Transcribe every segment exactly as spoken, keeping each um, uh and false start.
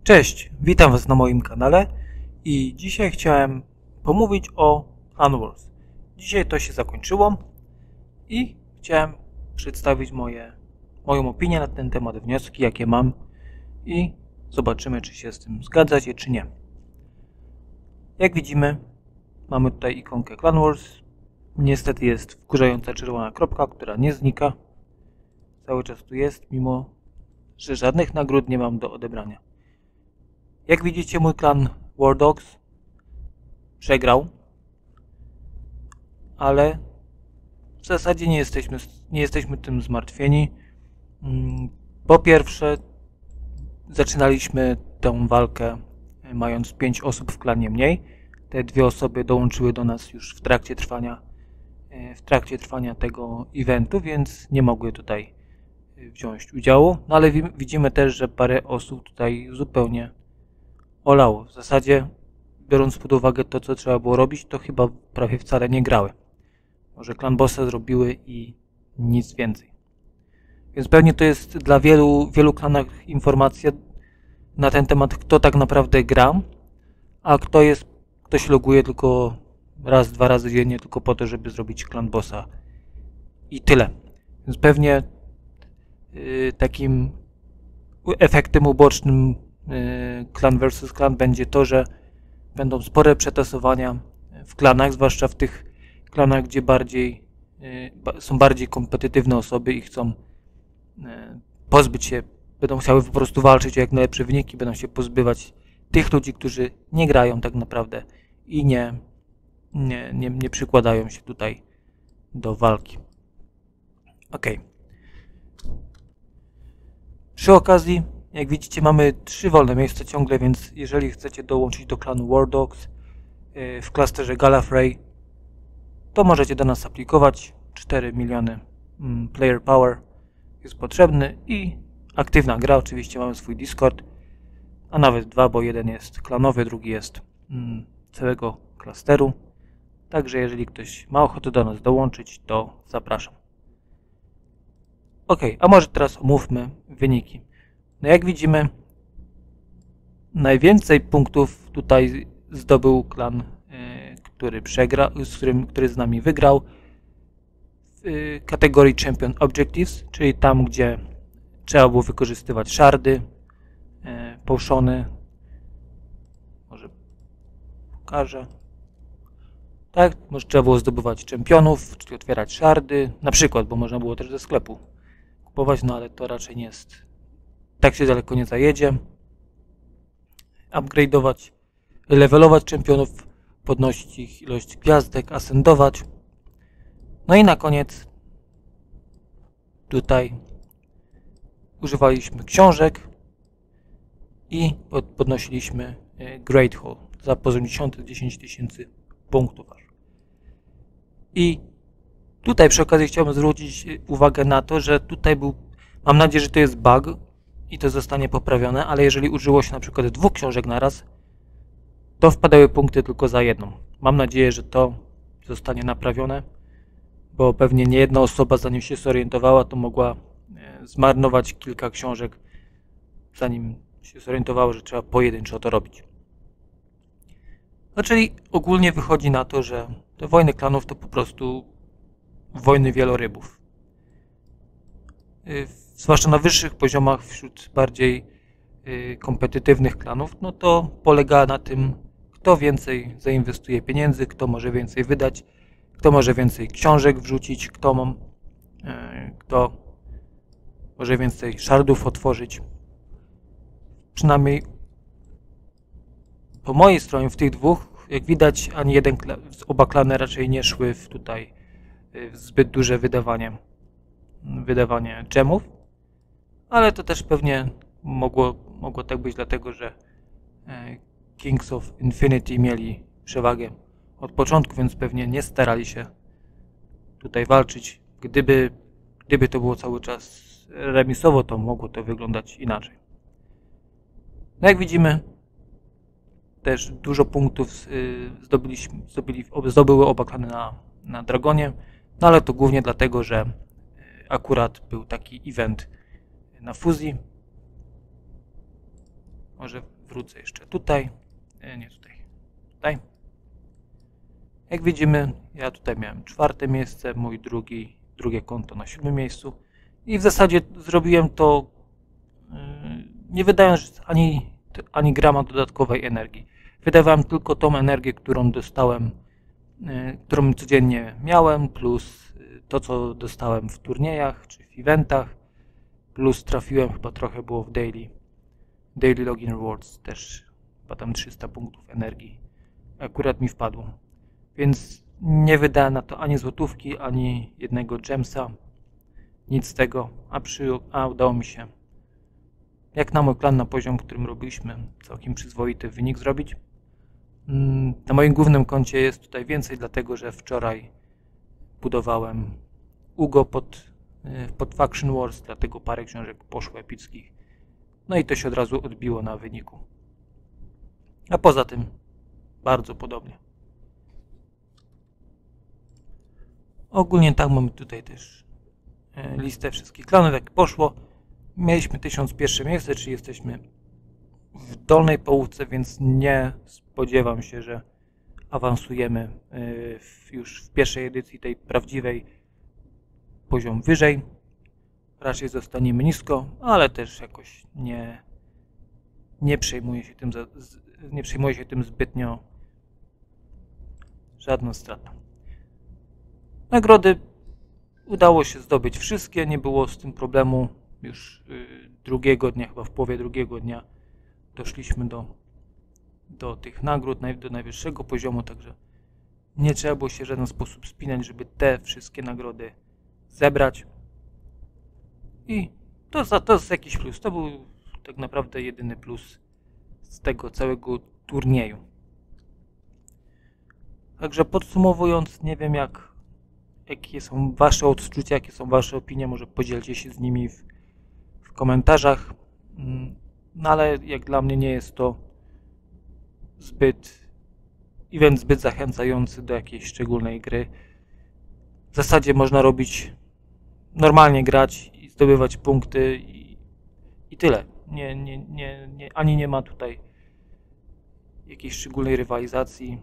Cześć, witam Was na moim kanale i dzisiaj chciałem pomówić o Clan Wars. Dzisiaj to się zakończyło i chciałem przedstawić moje, moją opinię na ten temat, wnioski jakie mam i zobaczymy, czy się z tym zgadzacie, czy nie. Jak widzimy, mamy tutaj ikonkę Clan Wars. Niestety jest wkurzająca czerwona kropka, która nie znika. Cały czas tu jest, mimo że żadnych nagród nie mam do odebrania. Jak widzicie, mój klan War Dogs przegrał, ale w zasadzie nie jesteśmy, nie jesteśmy tym zmartwieni. Po pierwsze, zaczynaliśmy tę walkę mając pięć osób w klanie mniej. Te dwie osoby dołączyły do nas już w trakcie trwania, w trakcie trwania tego eventu, więc nie mogły tutaj wziąć udziału. No ale widzimy też, że parę osób tutaj zupełnie olało. W zasadzie, biorąc pod uwagę to, co trzeba było robić, to chyba prawie wcale nie grały. Może Clan Bossa zrobiły i nic więcej. Więc pewnie to jest dla wielu, wielu klanach informacja na ten temat, kto tak naprawdę gra, a kto jest, kto się loguje tylko raz, dwa razy dziennie, tylko po to, żeby zrobić Clan Bossa. I tyle. Więc pewnie yy, takim efektem ubocznym Clan versus Clan będzie to, że będą spore przetasowania w klanach, zwłaszcza w tych klanach, gdzie bardziej są bardziej kompetytywne osoby i chcą pozbyć się, będą chciały po prostu walczyć o jak najlepsze wyniki, będą się pozbywać tych ludzi, którzy nie grają tak naprawdę i nie, nie, nie, nie przykładają się tutaj do walki. Ok. Przy okazji, jak widzicie, mamy trzy wolne miejsca ciągle, więc jeżeli chcecie dołączyć do klanu War Dogs w klasterze Gallifrey, to możecie do nas aplikować. cztery miliony player power jest potrzebny i aktywna gra. Oczywiście mamy swój Discord, a nawet dwa, bo jeden jest klanowy, drugi jest całego klasteru. Także jeżeli ktoś ma ochotę do nas dołączyć, to zapraszam. Ok, a może teraz omówmy wyniki. No jak widzimy, najwięcej punktów tutaj zdobył klan, który przegrał, z którym, który z nami wygrał w kategorii Champion Objectives, czyli tam, gdzie trzeba było wykorzystywać szardy, potiony. Może pokażę. Tak, może trzeba było zdobywać czempionów, czyli otwierać szardy, na przykład, bo można było też ze sklepu kupować, no ale to raczej nie jest. Tak się daleko nie zajedzie. Upgrade'ować, levelować czempionów, podnosić ich ilość gwiazdek, asendować. No i na koniec tutaj używaliśmy książek i podnosiliśmy Great Hall za poziom dziesiąty dziesięć tysięcy punktów. I tutaj przy okazji chciałbym zwrócić uwagę na to, że tutaj był, mam nadzieję, że to jest bug i to zostanie poprawione, ale jeżeli użyło się na przykład dwóch książek naraz, to wpadały punkty tylko za jedną. Mam nadzieję, że to zostanie naprawione, bo pewnie nie jedna osoba, zanim się zorientowała, to mogła zmarnować kilka książek, zanim się zorientowała, że trzeba pojedynczo to robić. No, czyli ogólnie wychodzi na to, że te wojny klanów to po prostu wojny wielorybów. Zwłaszcza na wyższych poziomach, wśród bardziej kompetytywnych klanów, no to polega na tym, kto więcej zainwestuje pieniędzy, kto może więcej wydać, kto może więcej książek wrzucić, kto, mam, kto może więcej szardów otworzyć. Przynajmniej po mojej stronie w tych dwóch, jak widać, ani jeden, oba klany raczej nie szły w tutaj w zbyt duże wydawanie, wydawanie gemów, ale to też pewnie mogło, mogło tak być dlatego, że Kings of Infinity mieli przewagę od początku, więc pewnie nie starali się tutaj walczyć. Gdyby, gdyby to było cały czas remisowo, to mogło to wyglądać inaczej. No jak widzimy, też dużo punktów zdobyliśmy, zdobyli, zdobyły oba klany na, na Dragonie, no ale to głównie dlatego, że akurat był taki event na fuzji. Może wrócę jeszcze tutaj, nie tutaj, tutaj. Jak widzimy, ja tutaj miałem czwarte miejsce, mój drugi, drugie konto na siódmym miejscu i w zasadzie zrobiłem to nie wydając ani, ani grama dodatkowej energii. Wydawałem tylko tą energię, którą dostałem, którą codziennie miałem, plus to, co dostałem w turniejach czy w eventach, plus trafiłem, chyba trochę było w daily, daily login rewards, też chyba tam trzysta punktów energii akurat mi wpadło. Więc nie wydałem na to ani złotówki, ani jednego gemsa, nic z tego, a, przy, a udało mi się, jak na mój plan, na poziom, którym robiliśmy, całkiem przyzwoity wynik zrobić. Na moim głównym koncie jest tutaj więcej, dlatego że wczoraj budowałem Ugo pod, pod Faction Wars, dlatego parę książek poszło epickich. No i to się od razu odbiło na wyniku. A poza tym bardzo podobnie. Ogólnie tak mamy tutaj też listę wszystkich klanów, jak poszło. Mieliśmy tysiąc pierwsze miejsce, czyli jesteśmy w dolnej połówce, więc nie spodziewam się, że awansujemy w, już w pierwszej edycji tej prawdziwej poziom wyżej. Raczej zostaniemy nisko, ale też jakoś nie, nie przejmuję się tym, nie przejmuję się tym zbytnio. Żadna strata. Nagrody udało się zdobyć wszystkie, nie było z tym problemu. Już drugiego dnia, chyba w połowie drugiego dnia doszliśmy do, do tych nagród, do najwyższego poziomu, także nie trzeba było się w żaden sposób spinać, żeby te wszystkie nagrody zebrać. I to, to jest jakiś plus. To był tak naprawdę jedyny plus z tego całego turnieju. Także podsumowując, nie wiem jak, jakie są wasze odczucia, jakie są wasze opinie, może podzielcie się z nimi w, w komentarzach. No ale jak dla mnie nie jest to zbyt event zbyt zachęcający do jakiejś szczególnej gry. W zasadzie można robić, normalnie grać i zdobywać punkty i, i tyle. Nie, nie, nie, nie, ani nie ma tutaj jakiejś szczególnej rywalizacji.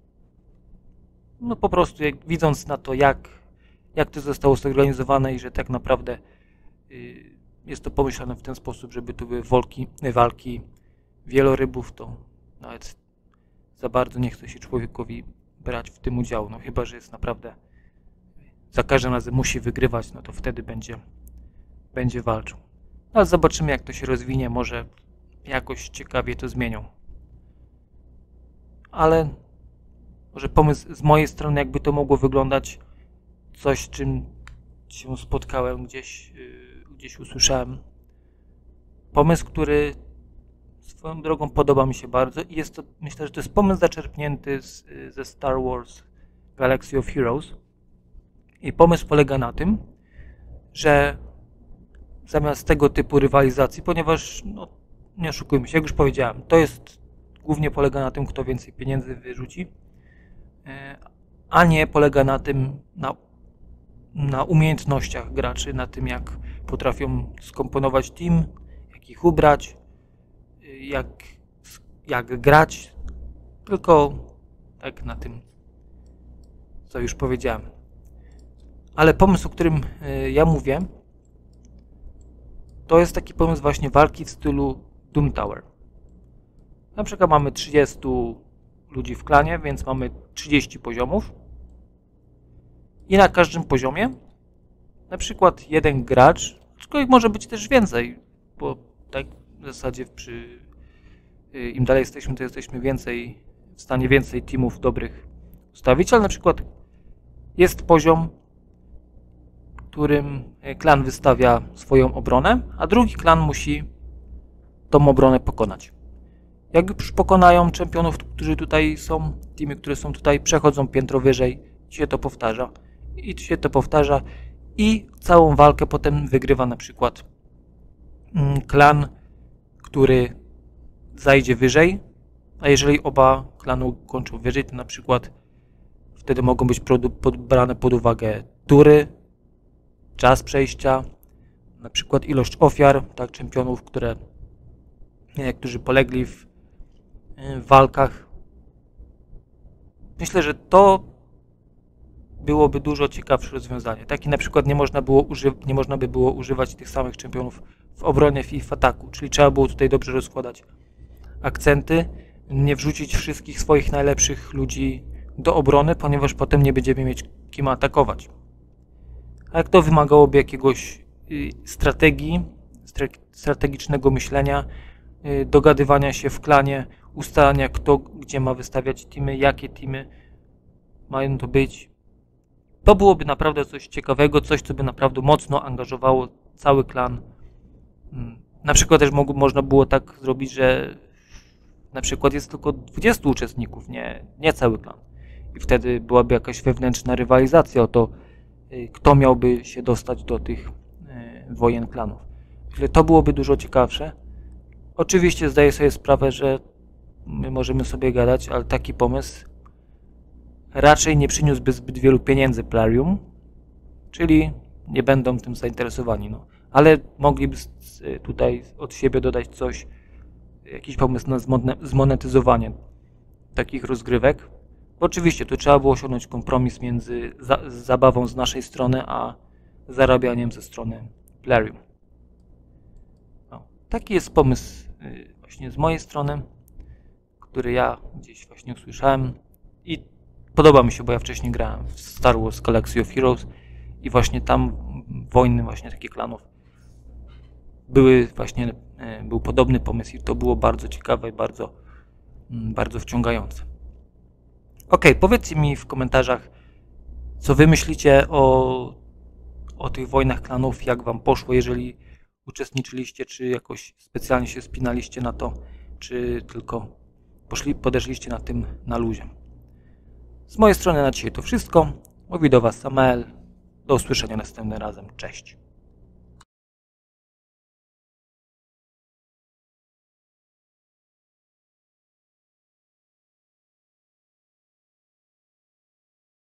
No po prostu jak, widząc na to, jak, jak to zostało zorganizowane i że tak naprawdę y, jest to pomyślane w ten sposób, żeby tu były walki, walki wielorybów, to nawet za bardzo nie chce się człowiekowi brać w tym udziału. No chyba że jest naprawdę za każdym razem musi wygrywać, no to wtedy będzie, będzie walczył. Ale zobaczymy, jak to się rozwinie, może jakoś ciekawie to zmienią. Ale może pomysł z mojej strony, jakby to mogło wyglądać, coś, z czym się spotkałem, gdzieś, yy, gdzieś usłyszałem. Pomysł, który swoją drogą podoba mi się bardzo i jest to, myślę, że to jest pomysł zaczerpnięty z, ze Star Wars Galaxy of Heroes. I pomysł polega na tym, że zamiast tego typu rywalizacji, ponieważ, no, nie oszukujmy się, jak już powiedziałem, to jest głównie polega na tym, kto więcej pieniędzy wyrzuci, a nie polega na tym, na, na umiejętnościach graczy, na tym, jak potrafią skomponować team, jak ich ubrać, jak, jak grać, tylko tak na tym, co już powiedziałem. Ale pomysł, o którym ja mówię, to jest taki pomysł właśnie walki w stylu Doom Tower. Na przykład mamy trzydziestu ludzi w klanie, więc mamy trzydzieści poziomów i na każdym poziomie na przykład jeden gracz, aczkolwiek może być też więcej, bo tak w zasadzie przy, im dalej jesteśmy, to jesteśmy więcej w stanie więcej teamów dobrych ustawić, ale na przykład jest poziom, w którym klan wystawia swoją obronę, a drugi klan musi tą obronę pokonać. Jak już pokonają czempionów, którzy tutaj są, teamy, które są tutaj, przechodzą piętro wyżej, się to powtarza. I się to powtarza i całą walkę potem wygrywa na przykład klan, który zajdzie wyżej, a jeżeli oba klany kończą wyżej, to na przykład wtedy mogą być brane pod uwagę tury, czas przejścia, na przykład ilość ofiar, tak, czempionów, które, którzy polegli w w walkach. Myślę, że to byłoby dużo ciekawsze rozwiązanie. Taki na przykład nie można, było uży- nie można by było używać tych samych czempionów w obronie i w ataku, czyli trzeba było tutaj dobrze rozkładać akcenty, nie wrzucić wszystkich swoich najlepszych ludzi do obrony, ponieważ potem nie będziemy mieć kim atakować. A jak to wymagałoby jakiegoś strategii, strategicznego myślenia, dogadywania się w klanie, ustalania kto gdzie ma wystawiać teamy, jakie teamy mają to być. To byłoby naprawdę coś ciekawego, coś co by naprawdę mocno angażowało cały klan. Na przykład też mogło, można było tak zrobić, że na przykład jest tylko dwudziestu uczestników, nie, nie cały klan. I wtedy byłaby jakaś wewnętrzna rywalizacja o to, kto miałby się dostać do tych wojen klanów. To byłoby dużo ciekawsze. Oczywiście zdaję sobie sprawę, że my możemy sobie gadać, ale taki pomysł raczej nie przyniósłby zbyt wielu pieniędzy Plarium, czyli nie będą tym zainteresowani. No. Ale mogliby tutaj od siebie dodać coś, jakiś pomysł na zmonetyzowanie takich rozgrywek. Bo oczywiście tu trzeba było osiągnąć kompromis między za zabawą z naszej strony, a zarabianiem ze strony Plarium. No, taki jest pomysł yy, właśnie z mojej strony, który ja gdzieś właśnie usłyszałem i podoba mi się, bo ja wcześniej grałem w Star Wars Galaxy of Heroes i właśnie tam wojny właśnie takich klanów były właśnie, yy, był podobny pomysł i to było bardzo ciekawe i bardzo, yy, bardzo wciągające. Ok, powiedzcie mi w komentarzach, co wy myślicie o, o tych wojnach klanów, jak wam poszło, jeżeli uczestniczyliście, czy jakoś specjalnie się spinaliście na to, czy tylko poszli, podeszliście na tym na luzie. Z mojej strony na dzisiaj to wszystko. Mówi do was Samael. Do usłyszenia następnym razem. Cześć.